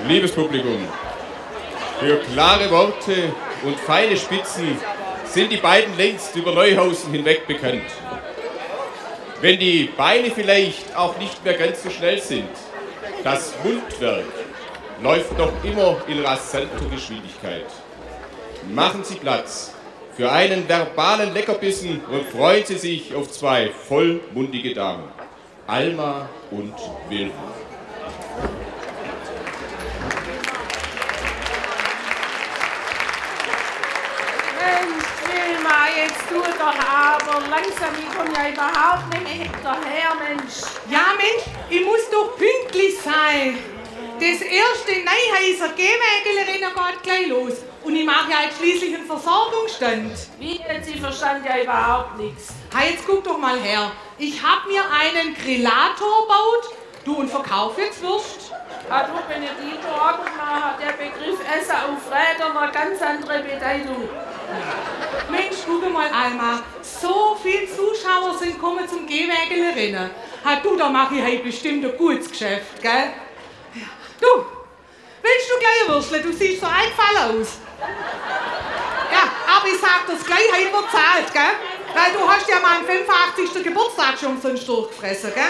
Liebes Publikum, für klare Worte und feine Spitzen sind die beiden längst über Neuhausen hinweg bekannt. Wenn die Beine vielleicht auch nicht mehr ganz so schnell sind, das Mundwerk läuft noch immer in rasanter Geschwindigkeit. Machen Sie Platz für einen verbalen Leckerbissen und freuen Sie sich auf zwei vollmundige Damen, Alma und Wilma. Jetzt tu doch aber langsam, ich komme ja überhaupt nicht mehr hinterher, Mensch. Ja, Mensch, ich muss doch pünktlich sein. Das erste Neuhäuser Gehwägelerinnen geht gleich los. Und ich mache ja jetzt schließlich einen Versorgungsstand. Wie jetzt? Ich verstand ja überhaupt nichts. Hey, jetzt guck doch mal her. Ich habe mir einen Grillator gebaut. Du, und verkauf jetzt Wurst. Ah, du, Benedito, irgendwann hat der Begriff Essen auf Rädern eine ganz andere Bedeutung. Mensch, guck mal, Alma, so viele Zuschauer sind gekommen zum Gehwägelerinnen. Du, da mache ich heute bestimmt ein gutes Geschäft, gell? Ja. Du, willst du gleich ein Würstle? Du siehst so eingefallen aus. Ja, aber ich sag das gleich, heute wird zahlt, gell? Weil du hast ja meinen 85. Geburtstag schon sonst durchgefressen, gell?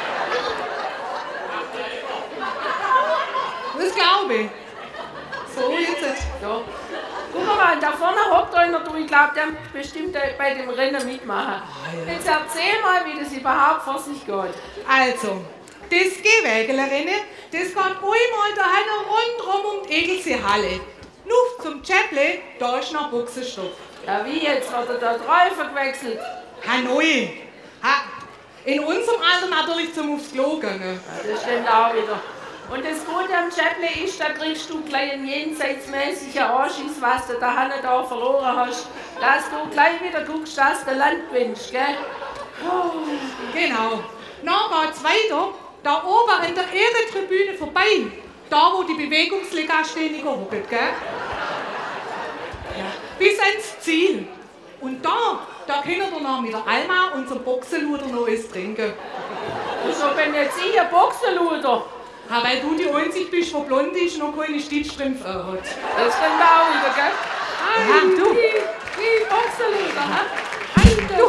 Das glaube ich. So, jetzt. Ja. Guck mal, da vorne hockt einer, du, ich glaube, der muss bestimmt bei dem Rennen mitmachen. Jetzt erzähl mal, wie das überhaupt vor sich geht. Also, das Gehwägelerinnen, das geht einmal daheim rundherum um die Egelsee Halle. Nur zum Chäpple, da ist noch Buchsenstoff. Ja, wie jetzt? Hat er da Träufer gewechselt? Neu. In unserem Alter natürlich zum aufs Klo gehen. Ja, das stimmt auch wieder. Und das Gute am Chäpple ist, da kriegst du gleich einen jenseitsmäßigen Anschiss, was du da verloren hast, dass du gleich wieder guckst, dass du Land gewinnst, gell? Oh. Genau. Dann geht's weiter, da oben an der Ehrentribüne vorbei, da wo die Bewegungslegastheniker hocken, gell? Ja. Bis ans Ziel. Und da können wir dann mit der Alma unseren Boxenluder noch eins trinken. Wieso bin jetzt ich ein Boxenluder? Weil du die Einzige bist, die blond ist und noch keine Stitchstrümpfe hat. Das stimmt auch wieder, gell? Ja, du. Die Boxenluder, Du.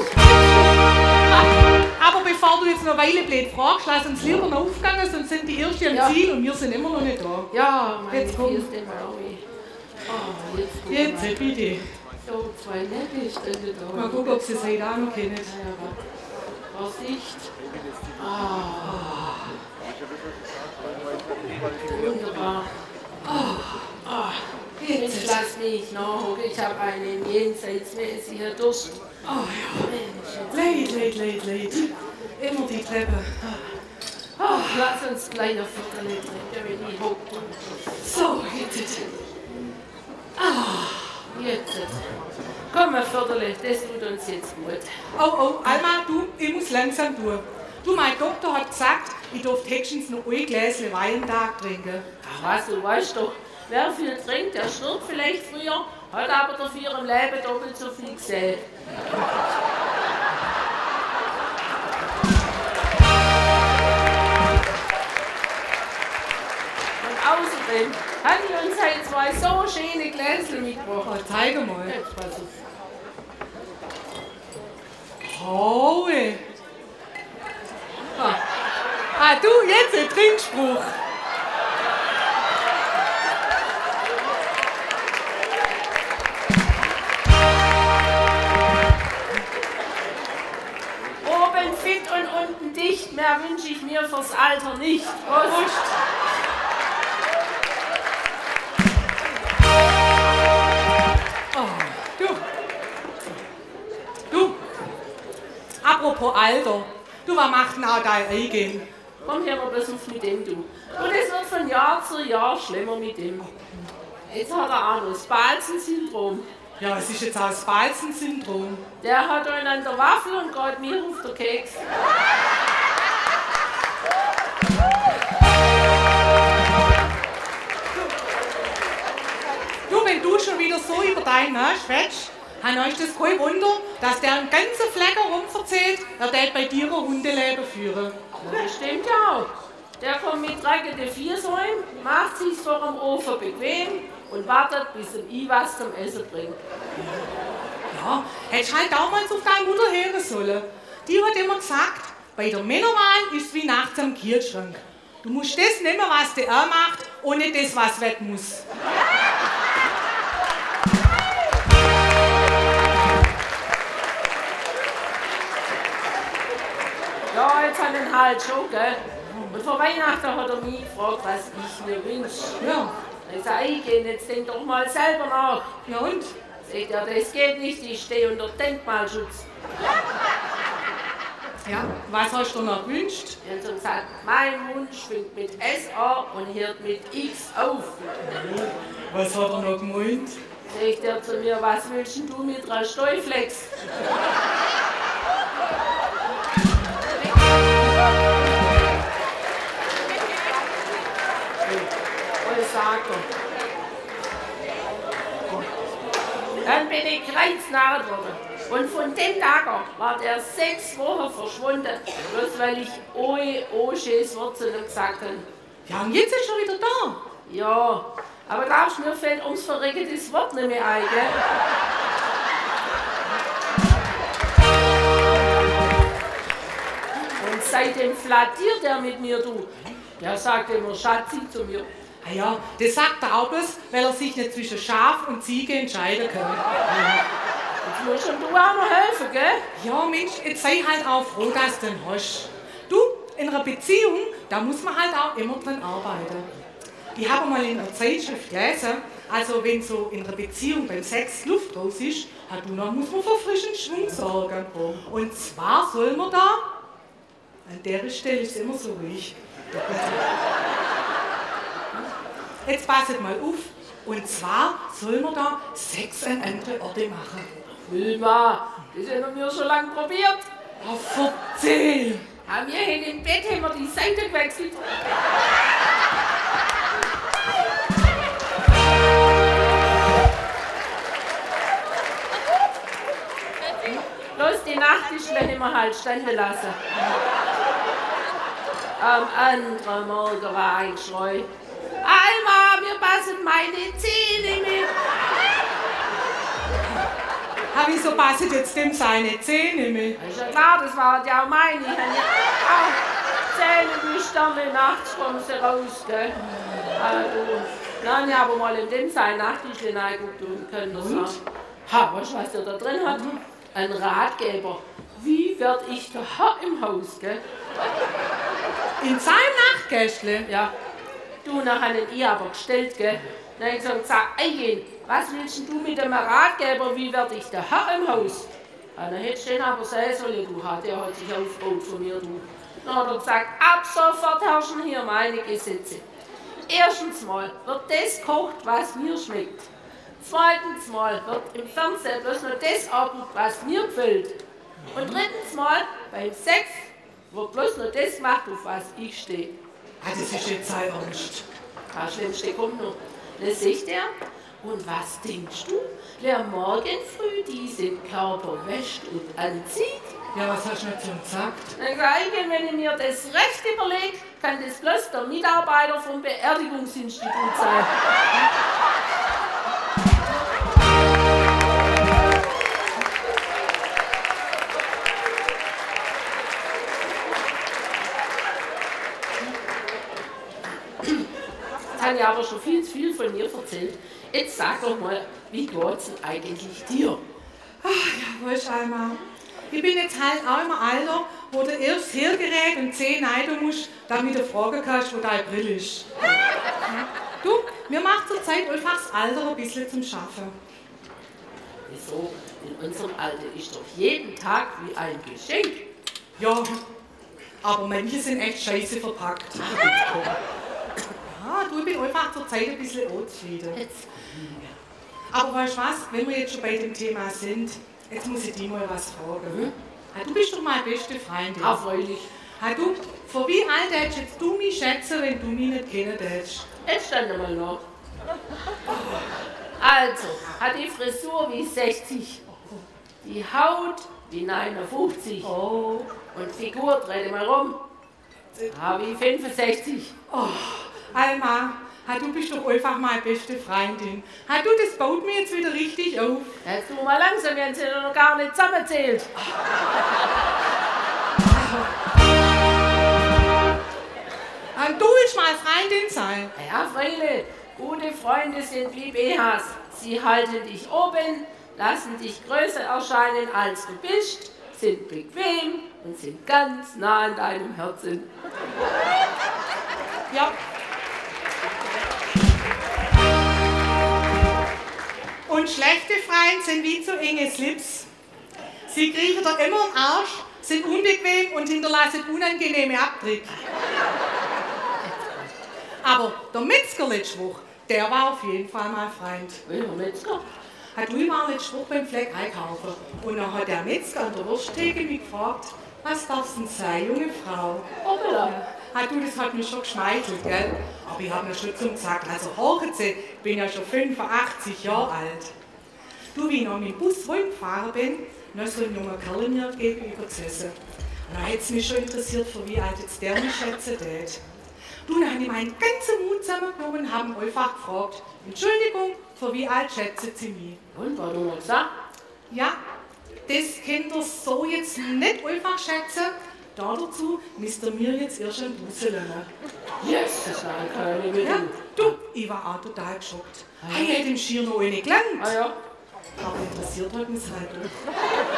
Aber bevor du jetzt noch eine Weile blöd fragst, lass uns lieber noch aufgehen, sonst sind die Ersten am Ziel und wir sind immer noch nicht da. Ja, meine jetzt komm. Jetzt bitte. So, zwei nette Stände da. Mal gucken, ob sie es heute auch noch kennen. Ja, Vorsicht. Wunderbar. Jetzt lass mich nachholen. Ich habe einen jenseitsmäßigen Durst. Leid. Immer die Treppe. Lass uns gleich auf Viertel trinken, wenn ich hocke. So, jetzt. Jetzt. Komm, ein Viertel, das tut uns jetzt gut. Oh, Alma, du, ich muss langsam durch. Du, mein Doktor hat gesagt, ich darf höchstens noch ein Gläschen Wein am Tag trinken. Ach was, du weißt doch, wer viel trinkt, der stirbt vielleicht früher, hat aber dafür im Leben doppelt so viel gesehen. Und außerdem hat ich uns heute zwei so schöne Gläschen mitgebracht. Oh, zeig mal. Jetzt pass auf. Oh, du, jetzt ein Trinkspruch. Oben fit und unten dicht, mehr wünsche ich mir fürs Alter nicht. Prost. Du, apropos Alter, du, was macht denn auch dein Eigen? Komm her, mal besuch mit dem, du. Und es wird von Jahr zu Jahr schlimmer mit dem. Jetzt hat er auch noch das Balzen-Syndrom. Ja, was ist jetzt auch das Balzen-Syndrom? Der hat einen an der Waffel und geht mir auf den Keks. Du, wenn du schon wieder so über deinen schwätzt, dann ist das kein Wunder, dass der einen ganzen Fleck rumverzählt, er wird bei dir ein Hundeleben führen. Das stimmt ja auch. Der kommt mit dreckige Viersäulen, macht sich's vor dem Ofen bequem und wartet, bis ihm I was zum Essen bringt. Ja, hättest halt damals auf deine Mutter hören sollen. Die hat immer gesagt, bei der Männerwahl ist wie nachts am Kühlschrank. Du musst das nehmen, was der macht, und nicht das, was weg muss. Ja, jetzt hat er halt schon, gell? Und vor Weihnachten hat er mich gefragt, was ich mir wünsche. Ja. Ich sag, eingehen, jetzt denk doch mal selber nach. Ja und? Sagt er, das geht nicht, ich stehe unter Denkmalschutz. Ja, was hast du noch gewünscht? Er hat so gesagt, mein Wunsch fängt mit S an und hört mit X auf. Was hat er noch gemeint? Sagt er zu mir, was willst du mit einer Steuerflex? Was sagt er? Dann bin ich kreuznarrt worden. Und von dem Tag an war der 6 Wochen verschwunden, bloß weil ich schönes Wort zu ihm gesagt habe. Ja, und jetzt ist er wieder da. Ja, aber glaubst du, mir fällt ums Verrecken das Wort nicht mehr ein, gell? Und seitdem flattiert er mit mir, du. Der sagt immer Schatzi zu mir. Ah ja, das sagt er auch bloß, weil er sich nicht zwischen Schaf und Ziege entscheiden kann. Jetzt musst du auch noch helfen, gell? Ja, Mensch, jetzt sei halt auch froh, dass du den hast. Du, in einer Beziehung, da muss man halt auch immer dran arbeiten. Ich habe mal in einer Zeitschrift gelesen, also wenn so in einer Beziehung beim Sex Luft raus ist, muss man für frischen Schwung sorgen. Und zwar soll man da, an der Stelle ist es immer so ruhig. Jetzt passet mal auf, und zwar soll man da Sex an andere Orte machen. Wilma, das haben wir schon lange probiert. Ja, erzähl! Wir haben im Bett die Seite gewechselt. Bloß die Nachttischle haben wir halt stehen lassen. Am anderen Morgen war ein Schrei. Alma, mir passen meine Zähne mit. Wieso passen jetzt dem seine Zähne mit? Ist ja klar, das waren ja auch meine. Ich habe ja auch Zähnebüsterle, nachts kommen sie raus, gell? Nein, ich habe mal in dem sein Nachttischchen reingeguckt und können das sagen. Ha, weißt du, was der da drin hat? Ein Ratgeber. Wie werd ich der Herr im Haus, gell? In seinem Nachtgästle? Ja. Du, nachher den ich aber gestellt, gell? Dann habe ich gesagt, Eingehen, was willst du mit dem Ratgeber, wie werd ich der Herr im Haus? Dann hättest du den aber sagen sollen, du, der hat sich aufgebaut von mir, du. Dann hat er gesagt, ab sofort herrschen hier meine Gesetze. Erstens mal wird das gekocht, was mir schmeckt. Zweitens mal wird im Fernsehen bloß nur das angeguckt, was mir gefällt. Und drittens mal, beim Sex wird bloß nur das gemacht, auf was ich stehe. Ah, das ist jetzt sein Ernst. Das Schlimmste kommt noch. Das sagt er. Und was denkst du, wer morgen früh diesen Körper wäscht und anzieht? Ja, was hast du nicht so gesagt? Dann sage ich, wenn ich mir das recht überlege, kann das bloß der Mitarbeiter vom Beerdigungsinstitut sein. Jetzt habe ich aber schon viel von mir erzählt. Jetzt sag doch mal, wie geht's denn eigentlich dir? Ach ja, weißt du einmal, ich bin jetzt halt auch im Alter, wo du erst hergerät und 10 neiden musst, damit du fragen kannst, wo deine Brille ist. Du, mir macht zur Zeit einfach das Alter ein bisschen zum Schaffen. Wieso? In unserem Alter ist doch jeden Tag wie ein Geschenk. Ja, aber manche sind echt scheiße verpackt. Ja, du, ich bin einfach zur Zeit ein bisschen unzufrieden. Aber weißt du was, wenn wir jetzt schon bei dem Thema sind, jetzt muss ich dich mal was fragen. Du bist doch meine beste Freundin. Ah, freilich. Du, vor wie alt hättest jetzt du mich schätzen, wenn du mich nicht kennen hättest? Jetzt stand mal noch. Also, hat die Frisur wie 60, die Haut wie 59 Oh, und Figur, dreh dich mal rum, Wie 65. Oh, Alma, du bist doch einfach meine beste Freundin. Du, das baut mir jetzt wieder richtig auf. Jetzt tu mal langsam, wir haben sie noch gar nicht zusammengezählt. Du willst meine Freundin sein? Ja, Freunde, gute Freunde sind wie BHs. Sie halten dich oben, lassen dich größer erscheinen, als du bist, sind bequem und sind ganz nah an deinem Herzen. Ja. Und schlechte Freunde sind wie zu enge Slips. Sie kriechen dir immer im Arsch, sind unbequem und hinterlassen unangenehme Abdrücke. Aber der Metzger letzte Woche, der war auf jeden Fall mein Freund. Welcher Metzger? Du war letzte Woche beim Fleck einkaufen und dann hat der Metzger an der Wursttheke mich gefragt, was darf's denn sein, junge Frau? Hoppla. Du, das hat mich schon geschmeichelt, gell? Aber ich habe mir schon zum gesagt, also horchen Sie, ich bin ja schon 85 Jahre alt. Du, wie ich noch mit dem Bus gefahren bin, dann ist so ein junger Kerl mir gegenüber gesessen. Und dann hat es mich schon interessiert, für wie alt jetzt der mich schätzen tät. Du, dann habe ich meinen ganzen Mut zusammengenommen und habe ihn einfach gefragt, Entschuldigung, für wie alt schätzen Sie mich? Und, war du noch gesagt? Ja, das könnt ihr so jetzt nicht einfach schätzen. Dazu müsst ihr mir jetzt erst einen Busse lernen. Yes, das war keine Mittel. Ja, du, ich war auch total geschockt. Ich hätte im Schier noch eine gelernt. Ah ja. Aber interessiert hat mich halt auch.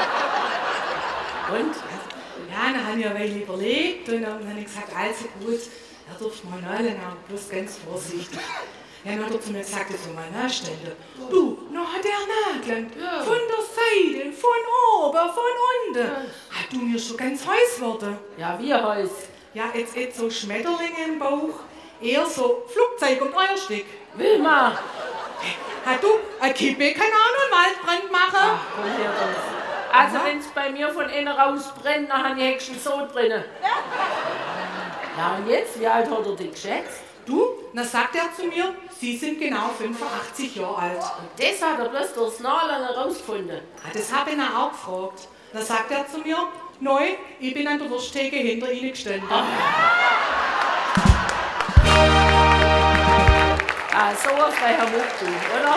Und? Ja, dann habe ich eine Weile überlegt und dann habe ich gesagt, also gut, er durfte mal nachlernen, aber bloß ganz vorsichtig. Ja, dann hat er zu mir gesagt, das soll mal nachstellen. Du, noch hat er nachgelernt. Ja. Von der Seite, von oben, von unten. Hat du mir schon ganz heiß geworden. Ja, wie heiß? Ja, jetzt so Schmetterlinge im Bauch, eher so Flugzeug und Eierstück. Wilma! Du, eine Kippe kann auch noch einen Waldbrand machen. Ach, komm her, das. Also, wenn es bei mir von innen raus brennt, dann habe ich Häckchen so drinnen. Ja, und jetzt, wie alt hat er dich geschätzt? Du, dann sagt er zu mir, Sie sind genau 85 Jahre alt. Und das hat er bloß durchs Nachlernen herausgefunden. Das habe ich ihn auch gefragt. Dann sagt er zu mir, neu, ich bin an der Wursttheke hinter Ihnen gestanden. So ein freier Muck, oder?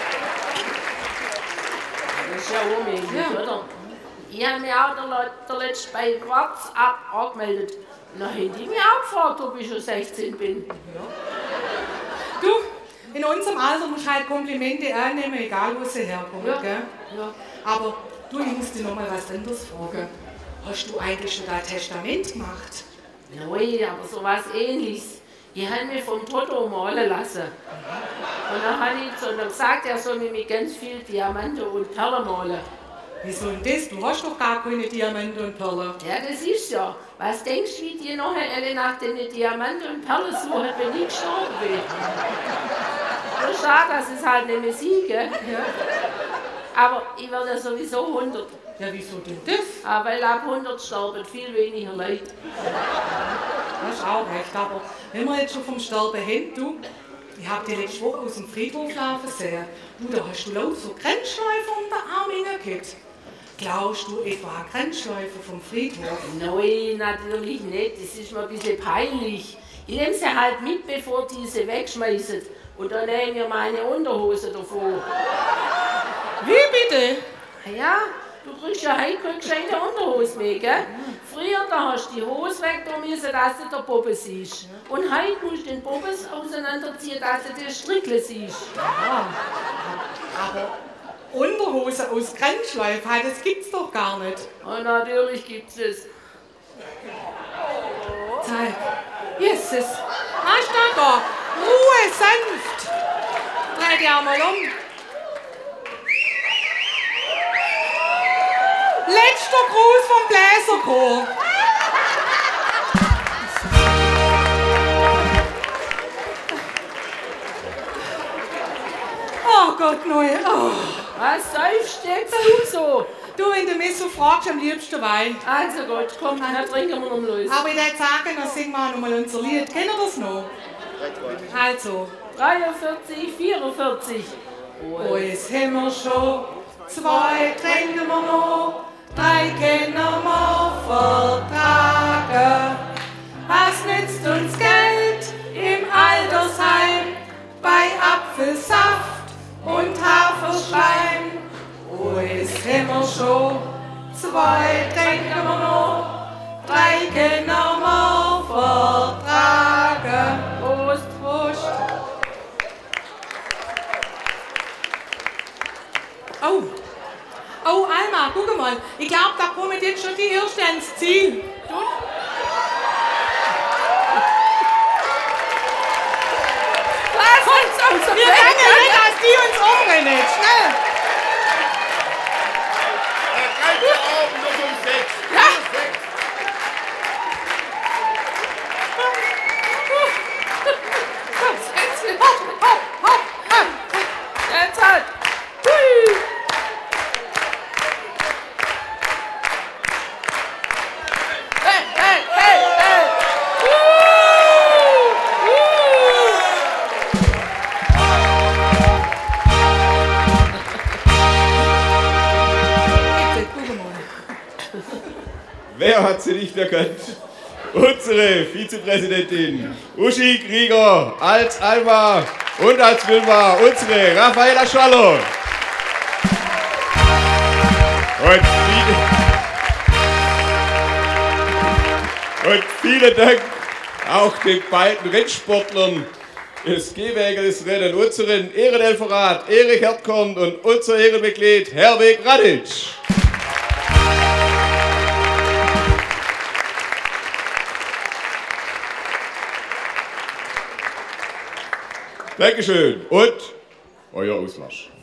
Das ist ja unmöglich, oder? Ich habe mich auch der letzte bei WhatsApp angemeldet. Dann hätte ich mich auch gefragt, ob ich schon 16 bin. Ja. Du, in unserem Alter musst du halt Komplimente annehmen, egal wo sie herkommen, ja. Gell? Ja. Aber du, ich muss dir noch mal was anderes fragen. Hast du eigentlich schon dein Testament gemacht? Nein, aber so was Ähnliches. Ich habe mich vom Toto malen lassen. Und dann habe ich zu ihm gesagt, er soll mich mit ganz viel Diamanten und Perlen malen. Wieso denn das? Du hast doch gar keine Diamanten und Perlen. Ja, das ist ja. Was denkst du, wie die nachher alle nach den Diamanten und Perlen suchen, wenn ich gestorben bin? So schade, dass es halt nicht mehr sie, gell? Ja. Aber ich werde ja sowieso 100. Ja, wieso denn das? Weil ab 100 sterben viel weniger Leute. Das ist auch recht, aber wenn wir jetzt schon vom Sterben hin, du, ich habe die letzte Woche aus dem Friedhof laufen sehen. Du, da hast du laut so Grenzschleifer um den Arm hingekriegt. Glaubst du etwa an Grenzschleifer vom Friedhof? Nein, natürlich nicht. Das ist mir ein bisschen peinlich. Ich nehme sie halt mit, bevor die sie wegschmeißen. Und dann nehme ich meine Unterhose davor. Wie bitte? Ja, du kriegst ja heute keine gescheite Unterhose mehr, gell? Früher da hast du die Hose weg, da müssen, dass du den Bobbes siehst. Und heute musst du den Bobbes auseinanderziehen, dass du den Strickle siehst. Ja, aber Unterhose aus Grenzschleife, das gibt's doch gar nicht. Oh, natürlich gibt's es. Zeig. Jesus. Hast du da? Ruhe, sanft. Dreh dich einmal um. Letzter Gruß vom Bläserchor. Oh Gott, neu. Oh. Was säufst jetzt du so? Du, wenn du mich so fragst, am liebsten Wein. Also gut, komm, dann trinken wir noch los. Aber ich würde sagen, dann singen wir noch mal unser Lied. Kennen wir das noch? Also. 43, 44. Eins haben wir schon, 2 trinken wir noch, 3 können wir vertragen. Was Streiken nochmal vertragen. Prost. Prost. Oh. Oh, Alma, guck mal. Ich glaube, da kommen jetzt schon die Ersten ans Ziel. Lass uns aus dem Wir Weg. rennen nicht, dass die uns umrennen. Schnell. Ganz oben noch um 6. Ja. Hopp, hopp, hopp, hopp. Jetzt halt. Hui. Hey, hey, hey, hey. Bitte, guck mal. Wer hat sie nicht erkannt? Unsere Vizepräsidentin Uschi Krieger als Alma und als Wilma unsere Raffaella Schaller. Und vielen Dank auch den beiden Rennsportlern des Gehwegeles-Rennen, unseren Ehrenhelferrat Erich Erdkorn und unser Ehrenmitglied Herweg Raditsch. Dankeschön und euer Auslasch.